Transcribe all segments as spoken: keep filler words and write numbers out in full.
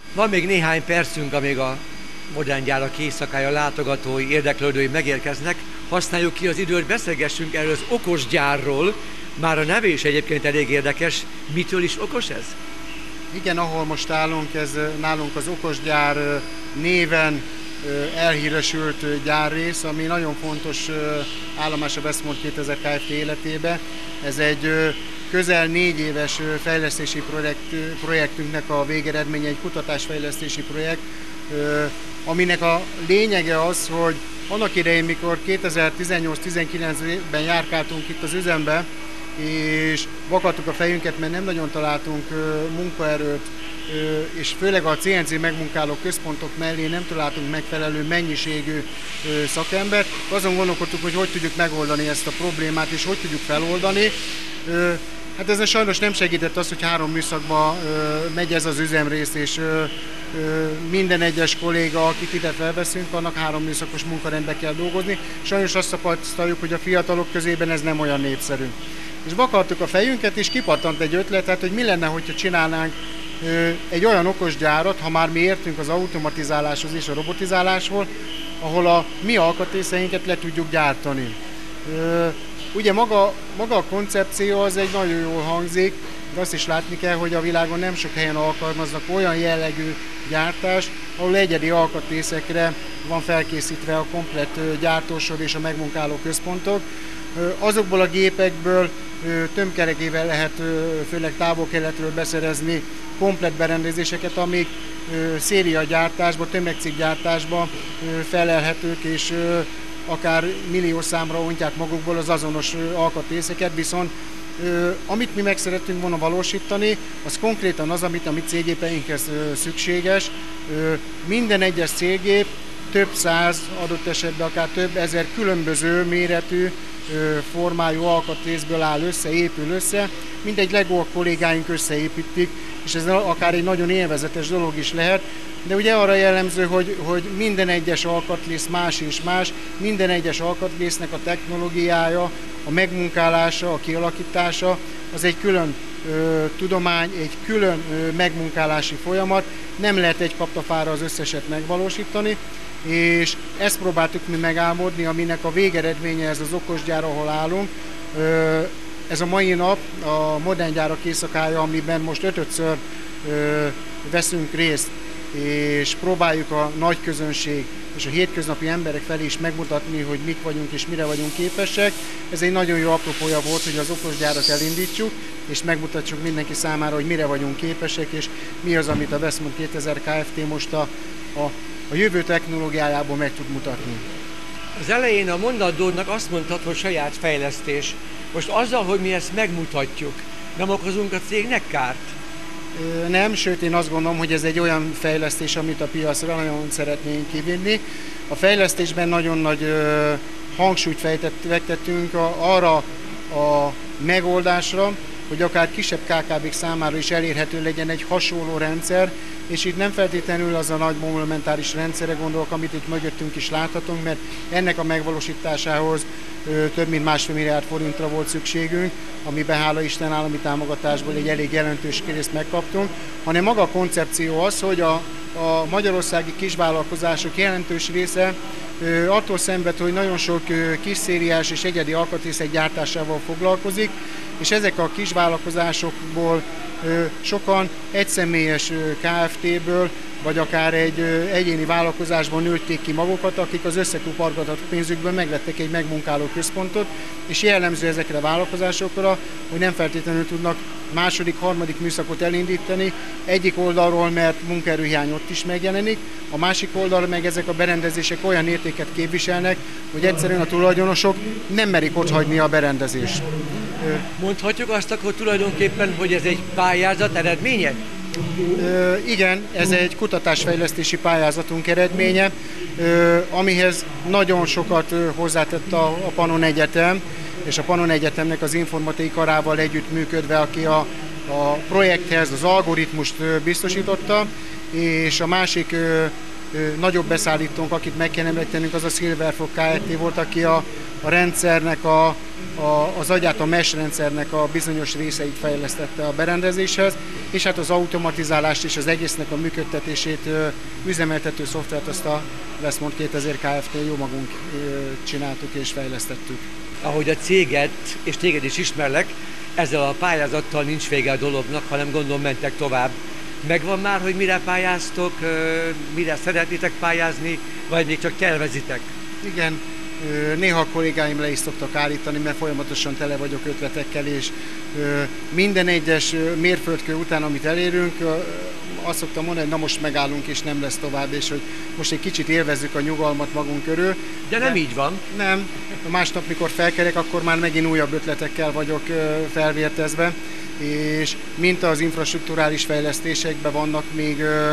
Van még néhány percünk, amíg a Modern Gyárak éjszakája látogatói, érdeklődői megérkeznek. Használjuk ki az időt, beszélgessünk erről az okos gyárról. Már a neve is egyébként elég érdekes. Mitől is okos ez? Igen, ahol most állunk, ez nálunk az okosgyár néven elhíresült gyárrész, ami nagyon fontos állomás a Westmont kétezer Kft. Életébe. Ez egy közel négy éves fejlesztési projekt, projektünknek a végeredménye, egy kutatásfejlesztési projekt, aminek a lényege az, hogy annak idején, mikor kétezer-tizennyolc-tizenkilencben járkáltunk itt az üzembe, és vakadtuk a fejünket, mert nem nagyon találtunk munkaerőt, és főleg a cé en cé megmunkáló központok mellé nem találtunk megfelelő mennyiségű szakembert. Azon gondolkodtuk, hogy hogy tudjuk megoldani ezt a problémát, és hogy tudjuk feloldani. Hát ezen sajnos nem segített az, hogy három műszakba megy ez az üzemrész, és minden egyes kolléga, akit ide felveszünk, annak három műszakos munkarendbe kell dolgozni. Sajnos azt tapasztaljuk, hogy a fiatalok közében ez nem olyan népszerű. És vakartuk a fejünket, és kipattant egy ötlet, hát, hogy mi lenne, hogyha csinálnánk egy olyan okos gyárat, ha már mi értünk az automatizáláshoz és a robotizáláshoz, ahol a mi alkatrészeinket le tudjuk gyártani. Ugye maga, maga a koncepció az egy nagyon jól hangzik, de azt is látni kell, hogy a világon nem sok helyen alkalmaznak olyan jellegű gyártást, ahol egyedi alkatrészekre van felkészítve a komplett gyártósor és a megmunkáló központok. Azokból a gépekből tömkeregével lehet főleg távol-keletről beszerezni komplett berendezéseket, amik szériagyártásban, tömegcikkgyártásban felelhetők, és akár millió számra ontják magukból az azonos alkatrészeket, viszont amit mi meg szeretünk volna valósítani, az konkrétan az, amit a mi cégépeinkhez szükséges. Minden egyes cégép több száz, adott esetben akár több ezer különböző méretű, formájú alkatrészből áll össze, épül össze. Mindegy Lego a kollégáink összeépítik, és ez akár egy nagyon élvezetes dolog is lehet, de ugye arra jellemző, hogy, hogy minden egyes alkatrész más és más, minden egyes alkatrésznek a technológiája, a megmunkálása, a kialakítása, az egy külön ö, tudomány, egy külön ö, megmunkálási folyamat, nem lehet egy kaptafára az összeset megvalósítani, és ezt próbáltuk mi megálmodni, aminek a végeredménye ez az okosgyár, ahol állunk. Ö, ez a mai nap a Modern Gyárak éjszakája, amiben most ötödször ö, veszünk részt, és próbáljuk a nagy közönség és a hétköznapi emberek felé is megmutatni, hogy mik vagyunk és mire vagyunk képesek. Ez egy nagyon jó apropója volt, hogy az okosgyárat elindítsuk, és megmutatsuk mindenki számára, hogy mire vagyunk képesek, és mi az, amit a Westmont kétezer Kft. Most a, a, a jövő technológiájából meg tud mutatni. Az elején a mondatodnak azt mondtad, hogy saját fejlesztés. Most azzal, hogy mi ezt megmutatjuk, nem okozunk a cégnek kárt? Nem, sőt én azt gondolom, hogy ez egy olyan fejlesztés, amit a piacra nagyon szeretnénk kivinni. A fejlesztésben nagyon nagy hangsúlyt fektettünk arra a megoldásra, hogy akár kisebb ká ká bék számára is elérhető legyen egy hasonló rendszer, és itt nem feltétlenül az a nagy monumentális rendszerre gondolok, amit itt mögöttünk is láthatunk, mert ennek a megvalósításához több mint másfél milliárd forintra volt szükségünk, amiben hála Isten állami támogatásból egy elég jelentős részt megkaptunk, hanem maga a koncepció az, hogy a, a magyarországi kisvállalkozások jelentős része attól szenved, hogy nagyon sok kisszériás és egyedi alkatrészek gyártásával foglalkozik, és ezek a kisvállalkozásokból sokan egyszemélyes ká ef té-ből, vagy akár egy egyéni vállalkozásban nőtték ki magukat, akik az összekupargatott pénzükből megvettek egy megmunkáló központot, és jellemző ezekre a vállalkozásokra, hogy nem feltétlenül tudnak második, harmadik műszakot elindítani, egyik oldalról, mert munkaerőhiány ott is megjelenik, a másik oldalról meg ezek a berendezések olyan értéket képviselnek, hogy egyszerűen a tulajdonosok nem merik otthagyni a berendezést. Mondhatjuk azt akkor tulajdonképpen, hogy ez egy pályázat eredménye? Ö, igen, ez egy kutatásfejlesztési pályázatunk eredménye, ö, amihez nagyon sokat ö, hozzátett a, a Pannon Egyetem, és a Pannon Egyetemnek az informatikai karával együttműködve, aki a, a projekthez az algoritmust ö, biztosította, és a másik ö, nagyobb beszállítónk, akit meg kell említenünk, az a Silverfog Kft. Volt, aki a, a rendszernek, a, a, az agyát, a mesh rendszernek a bizonyos részeit fejlesztette a berendezéshez, és hát az automatizálást és az egésznek a működtetését, üzemeltető szoftvert azt a Westmont kétezer Kft. Jó magunk csináltuk és fejlesztettük. Ahogy a céget és téged is ismerlek, ezzel a pályázattal nincs vége a dolognak, hanem gondolom mentek tovább. Megvan már, hogy mire pályáztok, mire szeretnétek pályázni, vagy még csak tervezitek? Igen, néha a kollégáim le is szoktak állítani, mert folyamatosan tele vagyok ötletekkel, és minden egyes mérföldkő után, amit elérünk, azt szoktam mondani, hogy na most megállunk, és nem lesz tovább, és hogy most egy kicsit élvezzük a nyugalmat magunk körül. De nem De így van. Nem. Másnap, mikor felkerek, akkor már megint újabb ötletekkel vagyok felvértezve, és mint az infrastrukturális fejlesztésekben vannak még ö,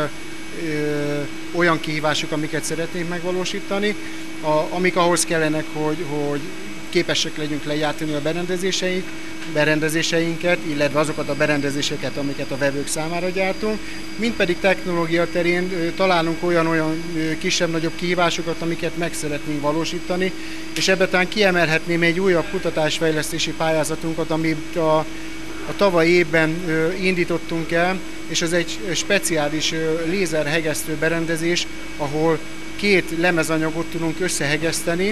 ö, olyan kihívások, amiket szeretnénk megvalósítani, a, amik ahhoz kellenek, hogy, hogy képesek legyünk lejártani a berendezéseink, berendezéseinket, illetve azokat a berendezéseket, amiket a vevők számára gyártunk, mint pedig technológia terén ö, találunk olyan-olyan kisebb-nagyobb kihívásokat, amiket meg szeretnénk valósítani, és ebben talán kiemelhetném egy újabb kutatásfejlesztési pályázatunkat, amit a A tavalyi évben ö, indítottunk el, és ez egy speciális ö, lézerhegesztő berendezés, ahol két lemezanyagot tudunk összehegeszteni,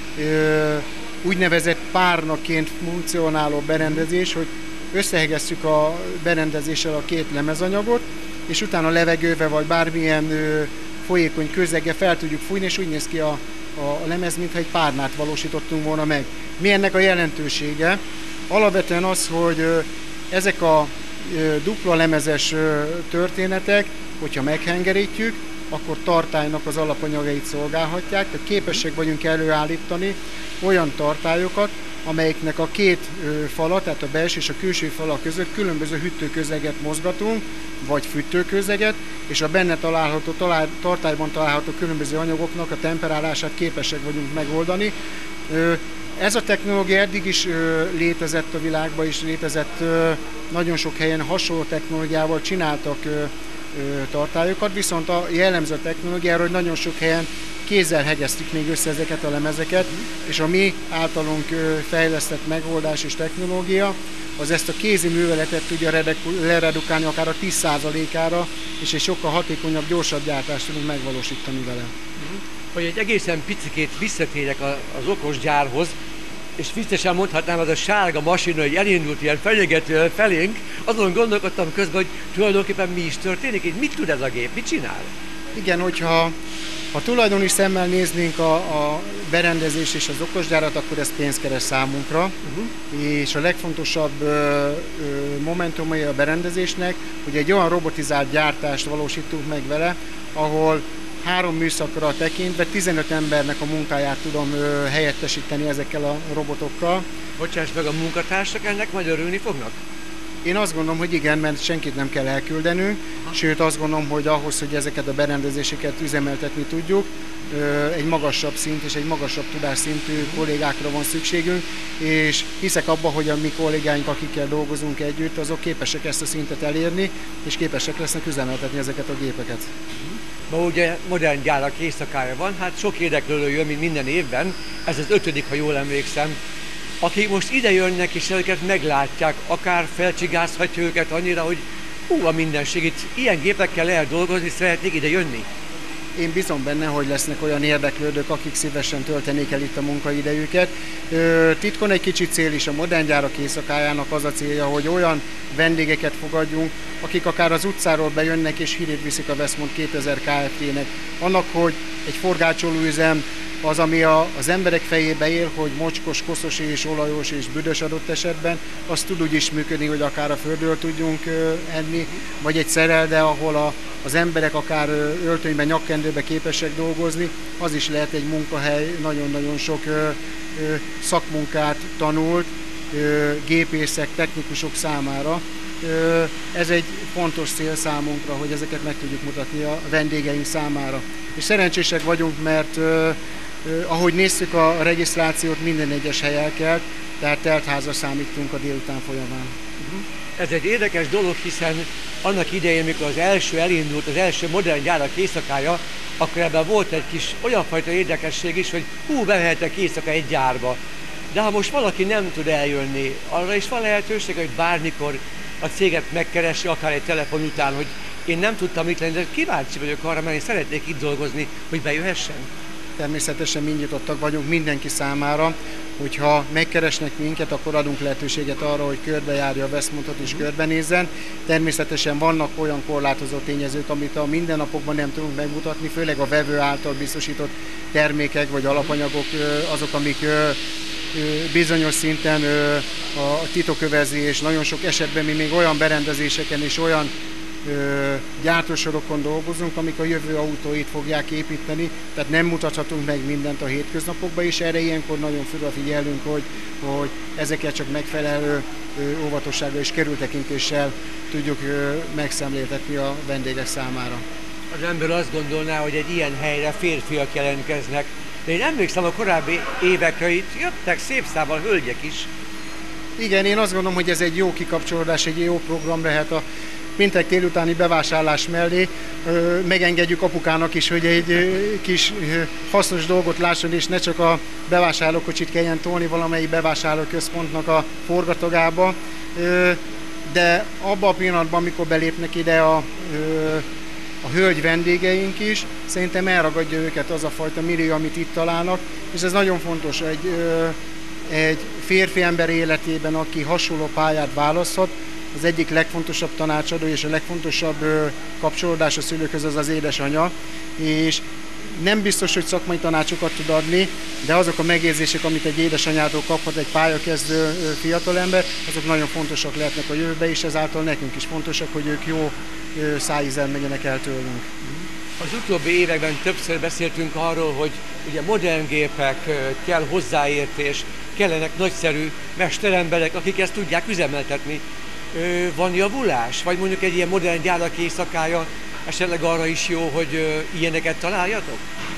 ö, úgynevezett párnaként funkcionáló berendezés, hogy összehegesztjük a berendezéssel a két lemezanyagot, és utána levegővel vagy bármilyen ö, folyékony közeggel fel tudjuk fújni, és úgy néz ki a, a lemez, mintha egy párnát valósítottunk volna meg. Mi ennek a jelentősége? Alapvetően az, hogy ö, ezek a ö, dupla lemezes ö, történetek, hogyha meghengerítjük, akkor tartálynak az alapanyagait szolgálhatják, tehát képesek vagyunk előállítani olyan tartályokat, amelyiknek a két ö, fala, tehát a belső és a külső fala között különböző hűtőközeget mozgatunk, vagy fűtőközeget, és a benne található, talál, tartályban található különböző anyagoknak a temperálását képesek vagyunk megoldani. Ö, Ez a technológia eddig is ö, létezett a világban, és létezett ö, nagyon sok helyen hasonló technológiával csináltak ö, ö, tartályokat, viszont a jellemző technológiára, hogy nagyon sok helyen kézzel hegesztik még össze ezeket a lemezeket, és a mi általunk ö, fejlesztett megoldás és technológia, az ezt a kézi műveletet tudja leredukálni akár a tíz százalékára, és egy sokkal hatékonyabb, gyorsabb gyártást tudunk megvalósítani vele. Hogy egy egészen picikét visszatérek az okos gyárhoz, és viccesen mondhatnám, az a sárga masina, hogy elindult ilyen fenyegetően felénk, azon gondolkodtam közben, hogy tulajdonképpen mi is történik, így mit tud ez a gép, mit csinál? Igen, hogyha ha tulajdoni szemmel néznénk a, a berendezés és az okosgyárat, akkor ez pénzkeres számunkra, uh-huh. és a legfontosabb ö, ö, momentumai a berendezésnek, hogy egy olyan robotizált gyártást valósítunk meg vele, ahol három műszakra tekintve tizenöt embernek a munkáját tudom ö, helyettesíteni ezekkel a robotokkal. Bocsáss meg, a munkatársak ennek majd örülni fognak? Én azt gondolom, hogy igen, mert senkit nem kell elküldenünk, Aha. sőt azt gondolom, hogy ahhoz, hogy ezeket a berendezéseket üzemeltetni tudjuk, ö, egy magasabb szint és egy magasabb tudásszintű kollégákra van szükségünk, és hiszek abban, hogy a mi kollégáink, akikkel dolgozunk együtt, azok képesek ezt a szintet elérni, és képesek lesznek üzemeltetni ezeket a gépeket. Ma ugye modern gyárak éjszakája van, hát sok érdeklődő jön, mint minden évben, ez az ötödik, ha jól emlékszem. Akik most ide jönnek és őket meglátják, akár felcsigázhatja őket annyira, hogy hú, a mindenség, itt ilyen gépekkel lehet dolgozni, szeretnék ide jönni. Én bízom benne, hogy lesznek olyan érdeklődők, akik szívesen töltenék el itt a munkaidejüket. Titkon egy kicsit cél is a modern gyárak éjszakájának az a célja, hogy olyan vendégeket fogadjunk, akik akár az utcáról bejönnek és hírét viszik a Westmont kétezer Kft-nek. Annak, hogy egy forgácsolóüzem az, ami a, az emberek fejébe él, hogy mocskos, koszos és olajos és büdös adott esetben, az tud úgy is működni, hogy akár a földről tudjunk ö, enni, vagy egy szerelde, ahol a, az emberek akár ö, öltönyben, nyakkendőben képesek dolgozni, az is lehet egy munkahely, nagyon-nagyon sok ö, ö, szakmunkát tanult, ö, gépészek, technikusok számára. Ö, ez egy fontos cél számunkra, hogy ezeket meg tudjuk mutatni a vendégeink számára. És szerencsések vagyunk, mert ö, ahogy néztük a regisztrációt, minden egyes hely elkelt, tehát teltházra számítunk a délután folyamán. Ez egy érdekes dolog, hiszen annak idején, mikor az első elindult, az első modern gyárak éjszakája, akkor ebben volt egy kis olyan fajta érdekesség is, hogy hú, bemehetek éjszaka egy gyárba. De ha most valaki nem tud eljönni, arra is van lehetőség, hogy bármikor a céget megkeresi, akár egy telefon után, hogy én nem tudtam itt lenni, de kíváncsi vagyok arra, mert én szeretnék itt dolgozni, hogy bejöhessen. Természetesen mind nyitottak vagyunk mindenki számára, hogyha megkeresnek minket, akkor adunk lehetőséget arra, hogy körbejárja a Westmontot és körbenézzen. Természetesen vannak olyan korlátozó tényezők, amit a mindennapokban nem tudunk megmutatni, főleg a vevő által biztosított termékek vagy alapanyagok azok, amik bizonyos szinten a titokövezés, nagyon sok esetben mi még olyan berendezéseken és olyan gyártósorokon dolgozunk, amik a jövő autóit fogják építeni, tehát nem mutathatunk meg mindent a hétköznapokban, és erre ilyenkor nagyon figyelünk, hogy, hogy ezeket csak megfelelő óvatossággal és körültekintéssel tudjuk megszemléltetni a vendégek számára. Az ember azt gondolná, hogy egy ilyen helyre férfiak jelentkeznek, de én emlékszem a korábbi évekre, itt jöttek szép számmal hölgyek is. Igen, én azt gondolom, hogy ez egy jó kikapcsolódás, egy jó program lehet a péntek délutáni bevásárlás mellé. Megengedjük apukának is, hogy egy kis hasznos dolgot lásson, és ne csak a bevásárlókocsit kelljen tolni valamelyik bevásárlóközpontnak a forgatogába, de abban a pillanatban, amikor belépnek ide a, a hölgy vendégeink is, szerintem elragadja őket az a fajta millió, amit itt találnak, és ez nagyon fontos egy, egy férfi ember életében, aki hasonló pályát választhat. Az egyik legfontosabb tanácsadó és a legfontosabb kapcsolódás a szülőkhöz az az édesanyja, és nem biztos, hogy szakmai tanácsokat tud adni, de azok a megérzések, amit egy édesanyától kaphat egy pályakezdő fiatalember, azok nagyon fontosak lehetnek a jövőben, és ezáltal nekünk is fontosak, hogy ők jó szájízzel menjenek el tőlünk. Az utóbbi években többször beszéltünk arról, hogy ugye modern gépek, kell hozzáértés, kellenek nagyszerű mesteremberek, akik ezt tudják üzemeltetni. Van javulás? Vagy mondjuk egy ilyen modern gyárak éjszakája esetleg arra is jó, hogy ilyeneket találjatok?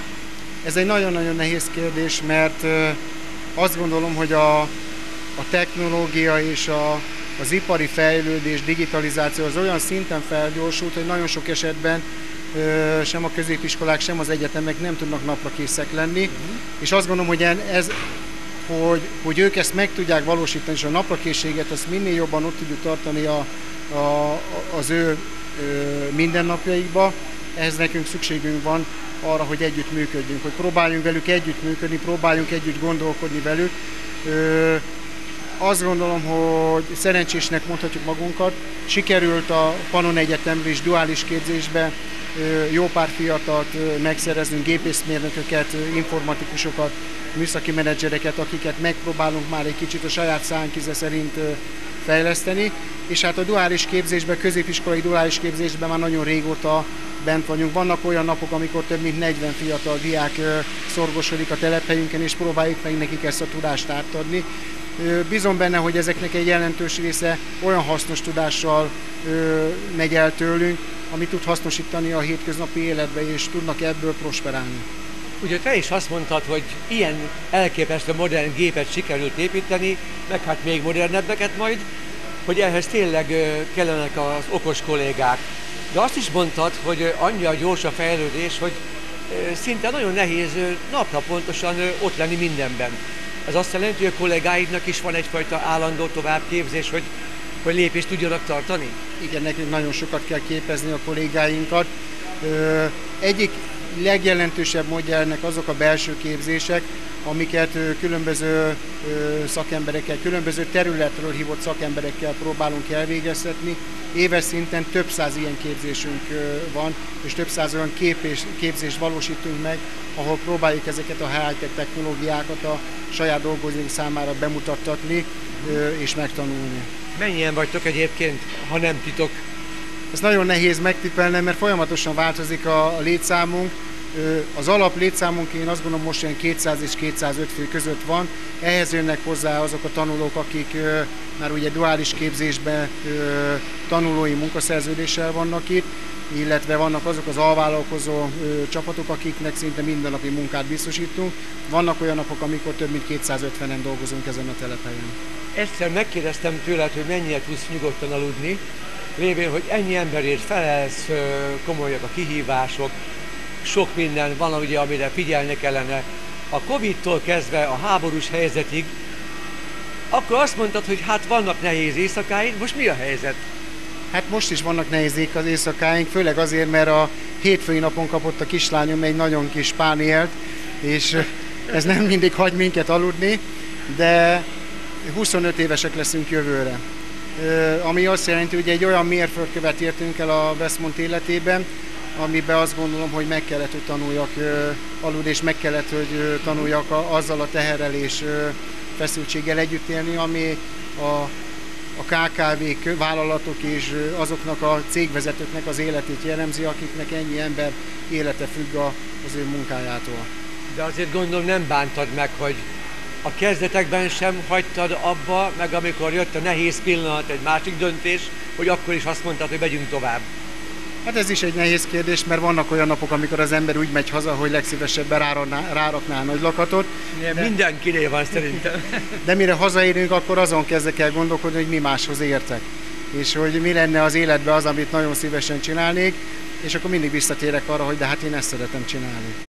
Ez egy nagyon-nagyon nehéz kérdés, mert azt gondolom, hogy a, a technológia és a, az ipari fejlődés, digitalizáció az olyan szinten felgyorsult, hogy nagyon sok esetben sem a középiskolák, sem az egyetemek nem tudnak naprakészek lenni, uh-huh. és azt gondolom, hogy ez Hogy, hogy ők ezt meg tudják valósítani, és a naprakészséget azt minél jobban ott tudjuk tartani a, a, az ő ö, mindennapjaikba, ehhez nekünk szükségünk van arra, hogy együtt működjünk, hogy próbáljunk velük együtt működni, próbáljunk együtt gondolkodni velük. Ö, azt gondolom, hogy szerencsésnek mondhatjuk magunkat, sikerült a Pannon Egyetemre is duális képzésbe ö, jó pár fiatalt megszereznünk, gépészmérnököket, informatikusokat, műszaki menedzsereket, akiket megpróbálunk már egy kicsit a saját szánkize szerint fejleszteni, és hát a duális képzésben, középiskolai duális képzésben már nagyon régóta bent vagyunk. Vannak olyan napok, amikor több mint negyven fiatal diák szorgosodik a telephelyünken, és próbáljuk meg nekik ezt a tudást átadni. Bízom benne, hogy ezeknek egy jelentős része olyan hasznos tudással megy el tőlünk, amit tud hasznosítani a hétköznapi életbe, és tudnak ebből prosperálni. Ugye te is azt mondtad, hogy ilyen elképesztő modern gépet sikerült építeni, meg hát még modernebbeket majd, hogy ehhez tényleg kellenek az okos kollégák. De azt is mondtad, hogy annyira gyors a fejlődés, hogy szinte nagyon nehéz napra pontosan ott lenni mindenben. Ez azt jelenti, hogy a kollégáidnak is van egyfajta állandó továbbképzés, hogy, hogy lépést tudjanak tartani? Igen, nekünk nagyon sokat kell képezni a kollégáinkat. Egyik legjelentősebb módja ennek azok a belső képzések, amiket különböző szakemberekkel, különböző területről hívott szakemberekkel próbálunk elvégeztetni. Éves szinten több száz ilyen képzésünk van, és több száz olyan képés, képzést valósítunk meg, ahol próbáljuk ezeket a high-tech technológiákat a saját dolgozóink számára bemutattatni és megtanulni. Mennyien vagytok egyébként, ha nem titok? Ez nagyon nehéz megtippelnem, mert folyamatosan változik a létszámunk. Az alap létszámunk én azt gondolom most olyan kétszáz és kétszázöt fő között van. Ehhez jönnek hozzá azok a tanulók, akik már ugye duális képzésben tanulói munkaszerződéssel vannak itt, illetve vannak azok az alvállalkozó csapatok, akiknek szinte mindennapi munkát biztosítunk. Vannak olyan napok, amikor több mint kétszázötvenen dolgozunk ezen a telephelyen. Egyszer megkérdeztem tőled, hogy mennyire tudsz nyugodtan aludni, lévén, hogy ennyi emberért felelsz, komolyak a kihívások, sok minden van, ugye, amire figyelni kellene, a Covid-tól kezdve a háborús helyzetig, akkor azt mondtad, hogy hát vannak nehéz éjszakáid, most mi a helyzet? Hát most is vannak nehéz az éjszakáink, főleg azért, mert a hétfői napon kapott a kislányom egy nagyon kis pánielt, és ez nem mindig hagy minket aludni, de huszonöt évesek leszünk jövőre. Ami azt jelenti, hogy egy olyan mérföldkövet értünk el a Westmont életében, amiben azt gondolom, hogy meg kellett, hogy tanuljak aludni, és meg kellett, hogy tanuljak azzal a teherrel és feszültséggel együtt élni, ami a, a ká ká vé-k, vállalatok és azoknak a cégvezetőknek az életét jellemzi, akiknek ennyi ember élete függ az ő munkájától. De azért gondolom nem bántad meg, hogy a kezdetekben sem hagytad abba, meg amikor jött a nehéz pillanat, egy másik döntés, hogy akkor is azt mondtad, hogy megyünk tovább. Hát ez is egy nehéz kérdés, mert vannak olyan napok, amikor az ember úgy megy haza, hogy legszívesebben rárakná a nagy lakatot. De... Mindenkinél van szerintem. De mire hazaérünk, akkor azon kezdek el gondolkodni, hogy mi máshoz értek. És hogy mi lenne az életben az, amit nagyon szívesen csinálnék, és akkor mindig visszatérek arra, hogy de hát én ezt szeretem csinálni.